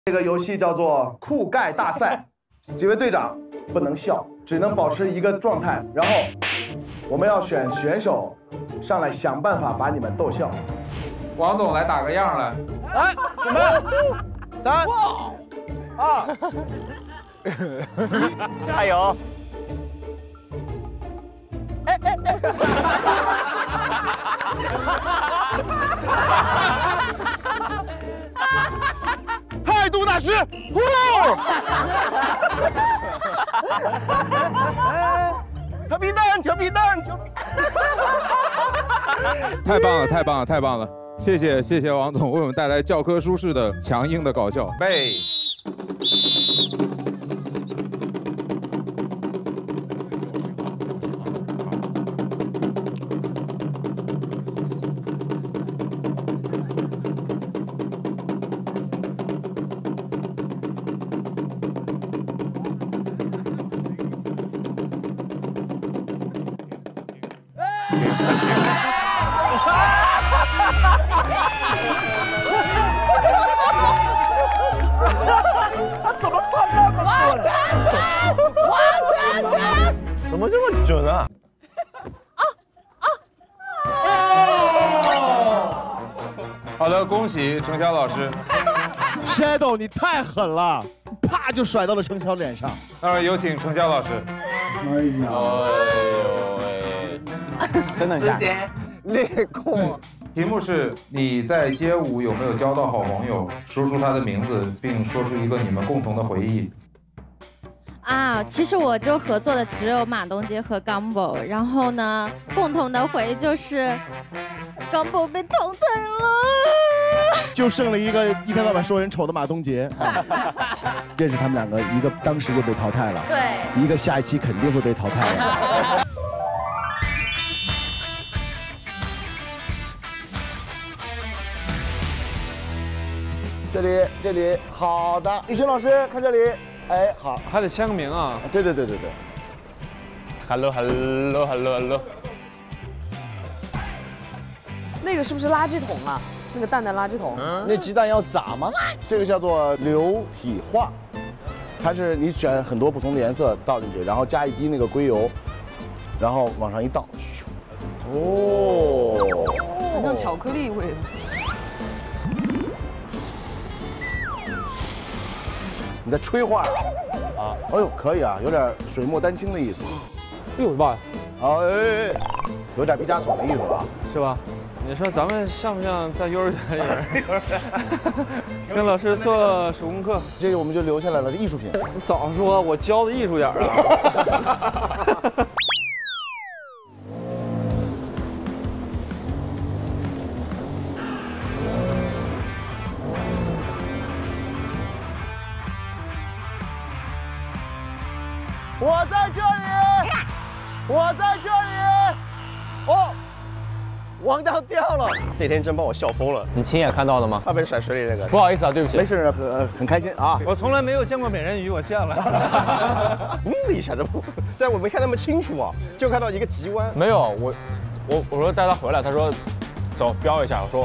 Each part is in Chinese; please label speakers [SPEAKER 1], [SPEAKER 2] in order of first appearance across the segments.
[SPEAKER 1] 这个游戏叫做酷盖大赛，几位队长不能笑，只能保持一个状态，然后我们要选选手上来想办法把你们逗笑。
[SPEAKER 2] 王总来打个样来，
[SPEAKER 1] 来，准备，3、2，
[SPEAKER 3] 加油！
[SPEAKER 1] 态度大师，调皮蛋，调皮蛋，调皮。
[SPEAKER 2] 太棒了，太棒了，太棒了！谢谢王总为我们带来教科书式的强硬的搞笑。背。
[SPEAKER 1] 他怎么算那么
[SPEAKER 3] 王晨晨，王晨晨，
[SPEAKER 4] 怎么这么准啊？
[SPEAKER 2] 好的，恭喜程潇老师。
[SPEAKER 1] Shadow， 你太狠了，啪就甩到了程潇脸上。
[SPEAKER 2] 那么有请程潇老师。
[SPEAKER 4] 哎呦喂！
[SPEAKER 3] 等等一下，直接裂过。
[SPEAKER 2] 题目是你在街舞有没有交到好朋友？说出他的名字，并说出一个你们共同的回忆。
[SPEAKER 5] 啊，其实我就合作的只有马东杰和 Gumbo， 然后呢，共同的回忆就是 Gumbo 被淘汰了，
[SPEAKER 1] 就剩了一个一天到晚说人丑的马东杰。认识他们两个，一个当时就被淘汰了，
[SPEAKER 5] 对，
[SPEAKER 1] 一个下一期肯定会被淘汰的。这里，好的，宇轩老师看这里，哎，好，
[SPEAKER 4] 还得签个名啊。
[SPEAKER 1] 对。
[SPEAKER 4] Hello。
[SPEAKER 6] 那个是不是垃圾桶啊？那个蛋垃圾桶。
[SPEAKER 4] 那鸡蛋要砸吗？
[SPEAKER 1] 这个叫做流体画，它是你选很多不同的颜色倒进去，然后加一滴那个硅油，然后往上一倒，哦，
[SPEAKER 6] 很像巧克力味的。
[SPEAKER 1] 你在吹画啊？哎呦，可以啊，有点水墨丹青的意思。
[SPEAKER 4] 哎呦爸，
[SPEAKER 1] 哎，有点毕加索的意思吧？
[SPEAKER 4] 是吧？你说咱们像不像在幼儿园里边跟老师做手工课？
[SPEAKER 1] 这个我们就留下来了，艺术品。
[SPEAKER 4] 你早说，我教的艺术点啊！
[SPEAKER 1] 我在这里，我在这里。哦，
[SPEAKER 4] 王刀掉了，
[SPEAKER 7] 那天真把我笑疯了。
[SPEAKER 4] 你亲眼看到的吗？
[SPEAKER 7] 他被甩水里那个。
[SPEAKER 4] 不好意思啊，对不起。
[SPEAKER 1] 没事，很开心啊。
[SPEAKER 4] 我从来没有见过美人鱼，我见了。
[SPEAKER 7] 一下子，但我没看那么清楚啊，就看到一个急弯。
[SPEAKER 4] 没有，我说带他回来，他说走飙一下，我说。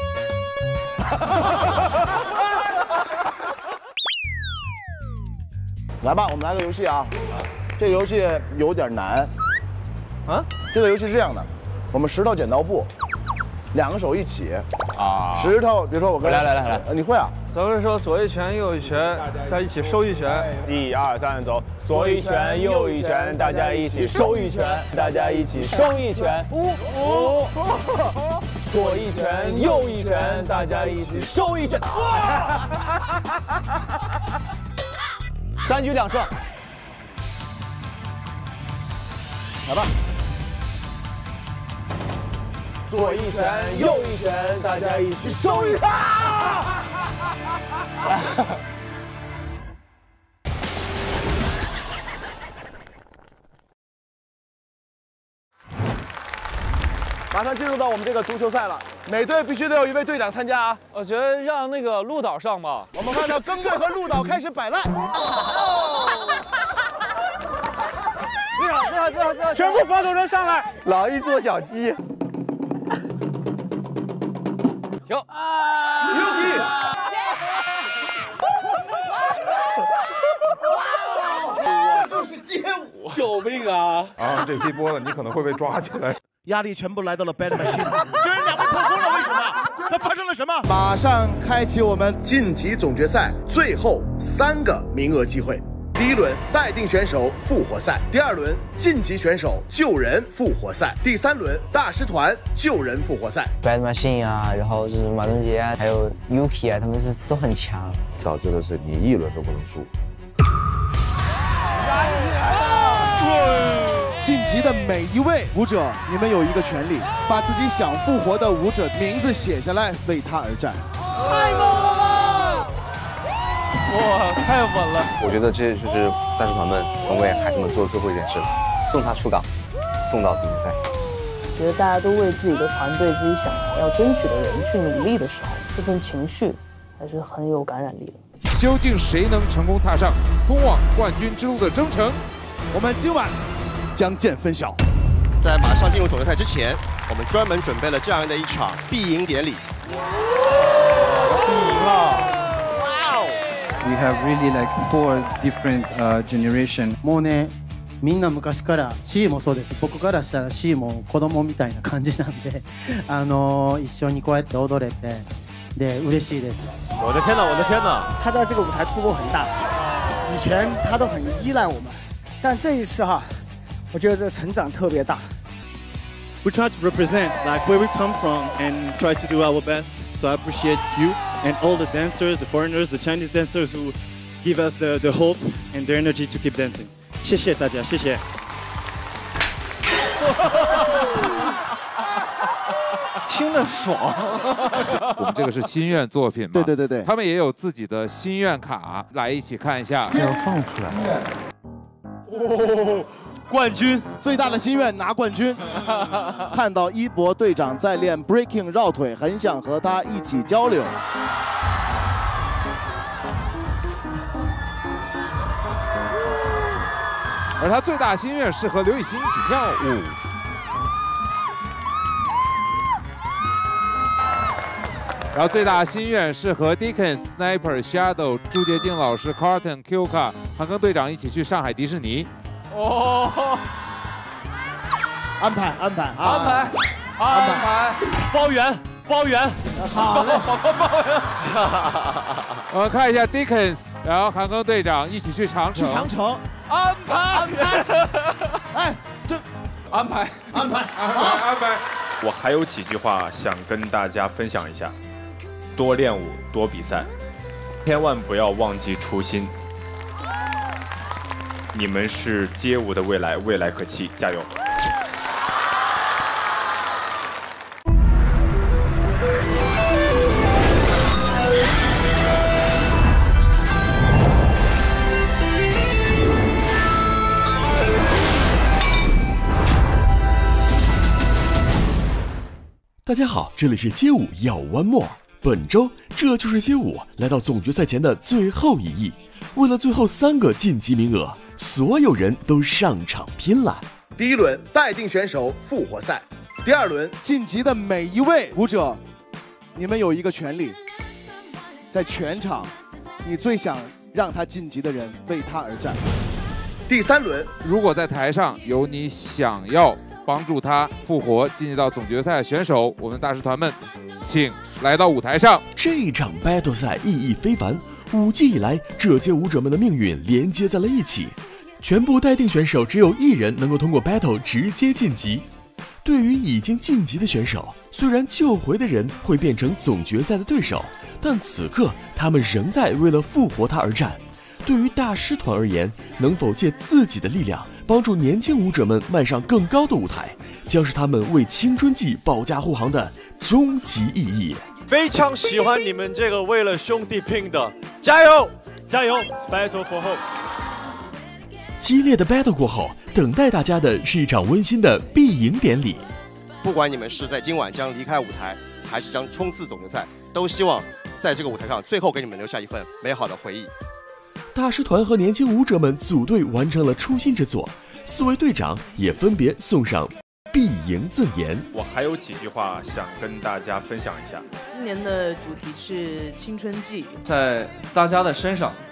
[SPEAKER 1] 来吧，我们来个游戏啊。这个游戏有点难。
[SPEAKER 4] 啊？
[SPEAKER 1] 这个游戏是这样的，我们石头剪刀布，2个手一起啊。石头，比如说我跟
[SPEAKER 4] 来，
[SPEAKER 1] 你会啊？
[SPEAKER 4] 咱们说左一拳右一拳，大家一起收一拳。1、2、3，走。左一拳右一拳，大家一起收一拳，大家一起收一拳。5。左一拳右一拳，大家一起收一拳。3局2胜。
[SPEAKER 1] 来吧。
[SPEAKER 4] 左一拳右一拳，大家一起收一拳。
[SPEAKER 1] 马上进入到我们这个足球赛了，每队必须得有一位队长参加啊。
[SPEAKER 4] 我觉得让那个鹿岛上吧。
[SPEAKER 1] 我们看到耕队和鹿岛开始摆烂。
[SPEAKER 4] 最好，全部防守人上来。
[SPEAKER 7] 老一做小鸡。
[SPEAKER 4] 停。
[SPEAKER 1] 牛逼！
[SPEAKER 7] 救命啊！
[SPEAKER 2] 啊，这期播了，你可能会被抓起来。
[SPEAKER 1] 压力全部来到了 Bad Machine， 居然2位破功了，为什么？它发生了什么？马上开启我们晋级总决赛最后3个名额机会。第1轮待定选手复活赛，第2轮晋级选手救人复活赛，第3轮大师团救人复活赛。
[SPEAKER 8] Bad Machine 啊，然后就是马东杰啊，还有 Yuki 啊，他们都很强，
[SPEAKER 9] 导致的是你1轮都不能输。
[SPEAKER 1] 晋级的每一位舞者，你们有一个权利，把自己想复活的舞者名字写下来，为他而战。
[SPEAKER 4] 太猛了吧！哇，太稳了！
[SPEAKER 10] 我觉得这就是大师团们能为孩子们做最后一件事，送他出港，送到总决赛。
[SPEAKER 6] 觉得大家都为自己的团队、自己想要争取的人去努力的时候，这份情绪还是很有感染力的。
[SPEAKER 2] 究竟谁能成功踏上通往冠军之路的征程？
[SPEAKER 1] 我们今晚将见分晓。
[SPEAKER 7] 在马上进入总决赛之前，我们专门准备了这样的一场必赢典礼。
[SPEAKER 11] We have really like 4 different generation.
[SPEAKER 12] もうね、みんな昔から C もそうです。僕からしたら C も子供みたいな感じなんで、一緒にこうやって踊れて、で嬉しいです。
[SPEAKER 4] 我的天哪，我的天哪！
[SPEAKER 13] 他在这个舞台突破很大，以前他都很依赖我们，但这一次哈，我觉得这成长特别大。
[SPEAKER 14] We try to represent like where we come from and try to do our best. So I appreciate you and all the dancers, the foreigners, the Chinese dancers who give us the hope and the energy to keep dancing. 谢谢大家，谢谢。
[SPEAKER 4] 听着爽。
[SPEAKER 2] 我们这个是心愿作品嘛？
[SPEAKER 1] 对，
[SPEAKER 2] 他们也有自己的心愿卡，来一起看一下。
[SPEAKER 11] 要放出来。
[SPEAKER 1] 冠军，最大的心愿拿冠军。看到一博队长在练 breaking 绕腿，很想和他一起交流。
[SPEAKER 2] 而他最大心愿是和刘雨欣一起跳舞。然后最大心愿是和 Deacon、Sniper、Shadow、朱洁静老师、Carton、Kyuka、韩庚队长一起去上海迪士尼。
[SPEAKER 4] 哦，
[SPEAKER 1] 安排，
[SPEAKER 4] 包圆。好嘞，包圆。
[SPEAKER 2] 我们看一下 Deacons， 然后韩庚队长一起去长城。安排。
[SPEAKER 1] 哎，这
[SPEAKER 2] 安排。
[SPEAKER 15] 我还有几句话想跟大家分享一下：多练舞，多比赛，千万不要忘记初心。你们是街舞的未来，未来可期，加油！
[SPEAKER 16] 大家好，这里是街舞要 One More。本周这就是街舞来到总决赛前的最后一役，为了最后3个晋级名额，所有人都上场拼了。
[SPEAKER 1] 第1轮待定选手复活赛，第2轮晋级的每一位舞者，你们有一个权利，在全场，你最想让他晋级的人为他而战。第3轮，
[SPEAKER 2] 如果在台上有你想要帮助他复活晋级到总决赛的选手，我们大师团们，请来到舞台上。
[SPEAKER 16] 这一场 battle 赛意义非凡，5季以来，这届舞者们的命运连接在了一起。全部待定选手只有1人能够通过 battle 直接晋级。对于已经晋级的选手，虽然救回的人会变成总决赛的对手，但此刻他们仍在为了复活他而战。对于大师团而言，能否借自己的力量帮助年轻舞者们迈上更高的舞台，将是他们为青春季保驾护航的终极意义。
[SPEAKER 17] 非常喜欢你们这个为了兄弟拼的，加油 Battle for Hope。
[SPEAKER 16] 激烈的 battle 过后，等待大家的是一场温馨的必赢典礼。
[SPEAKER 7] 不管你们是在今晚将离开舞台，还是将冲刺总决赛，都希望在这个舞台上最后给你们留下一份美好的回忆。
[SPEAKER 16] 大师团和年轻舞者们组队完成了初心之作，4位队长也分别送上必赢赠言。
[SPEAKER 15] 我还有几句话想跟大家分享一下。
[SPEAKER 6] 今年的主题是青春季，
[SPEAKER 18] 在大家的身上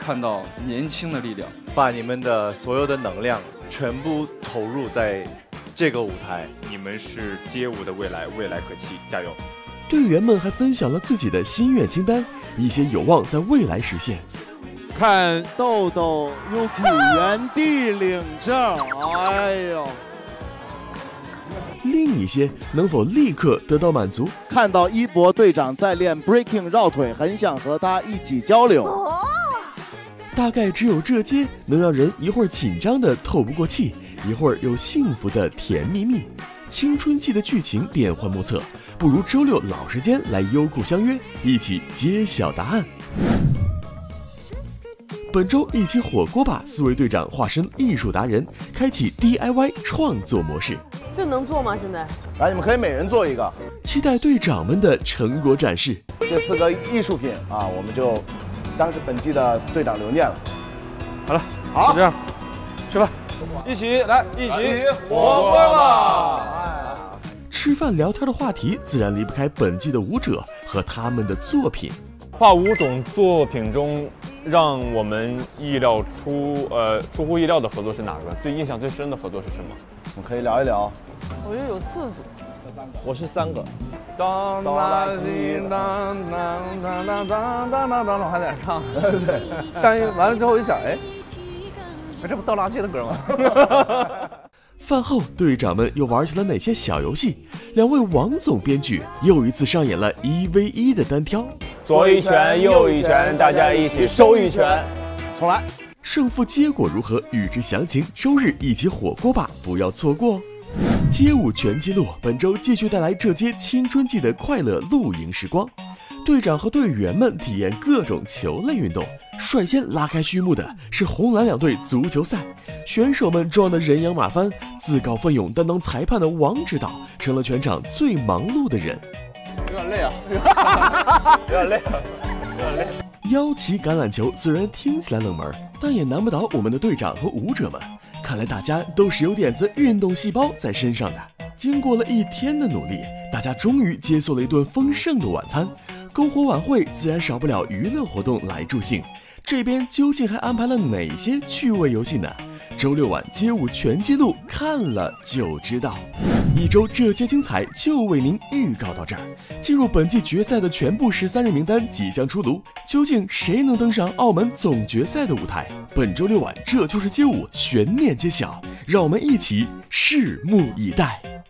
[SPEAKER 11] 看到年轻的力量，
[SPEAKER 17] 把你们的所有的能量全部投入在这个舞台。
[SPEAKER 15] 你们是街舞的未来，未来可期，加油！
[SPEAKER 16] 队员们还分享了自己的心愿清单，一些有望在未来实现。
[SPEAKER 1] 看豆豆 Yuki 原地领证，哎呦！
[SPEAKER 16] 另一些能否立刻得到满足？
[SPEAKER 1] 看到一博队长在练 breaking 绕腿，很想和他一起交流。
[SPEAKER 16] 大概只有这些能让人一会儿紧张的透不过气，一会儿又幸福的甜蜜蜜。青春期的剧情变幻莫测，不如周六老时间来优酷相约，一起揭晓答案。本周一起火锅吧，4位队长化身艺术达人，开启 DIY 创作模式。
[SPEAKER 3] 这能做吗？现在？
[SPEAKER 1] 来，你们可以每人做一个。
[SPEAKER 16] 期待队长们的成果展示。
[SPEAKER 1] 这4个艺术品啊，我们就当是本季的队长留念了。
[SPEAKER 4] 好了，
[SPEAKER 1] 好，
[SPEAKER 4] 就这样，去吧，一起火锅吧！
[SPEAKER 16] 吃饭聊天的话题自然离不开本季的舞者和他们的作品。
[SPEAKER 15] 跨5种作品中，让我们出乎意料的合作是哪个？最印象最深的合作是什么？
[SPEAKER 1] 我们可以聊一聊。
[SPEAKER 3] 我觉得有4组，
[SPEAKER 4] 我是3个。
[SPEAKER 3] 当
[SPEAKER 4] 当当当当当当当，我还在那唱。对。但完了之后我就想，哎，这不倒垃圾的歌吗？
[SPEAKER 16] 饭后，队长们又玩起了哪些小游戏？2位王总编剧又一次上演了1v1的单挑，
[SPEAKER 4] 左一拳，右一拳，大家一起收一拳。
[SPEAKER 1] 重来。
[SPEAKER 16] 胜负结果如何？预知详情，周日一起火锅吧，不要错过。街舞全记录本周继续带来这街青春季的快乐露营时光。队长和队员们体验各种球类运动。率先拉开序幕的是红蓝2队足球赛，选手们撞得人仰马翻，自告奋勇担当裁判的王指导成了全场最忙碌的人。
[SPEAKER 4] 有点累啊，有点累。
[SPEAKER 16] 腰旗橄榄球虽然听起来冷门，但也难不倒我们的队长和舞者们。看来大家都是有点子运动细胞在身上的。经过了1天的努力，大家终于接受了一顿丰盛的晚餐。篝火晚会自然少不了娱乐活动来助兴，这边究竟还安排了哪些趣味游戏呢？周6晚街舞全记录，看了就知道。一周这些精彩就为您预告到这儿。进入本季决赛的全部13人名单即将出炉，究竟谁能登上澳门总决赛的舞台？本周6晚这就是街舞悬念揭晓，让我们一起拭目以待。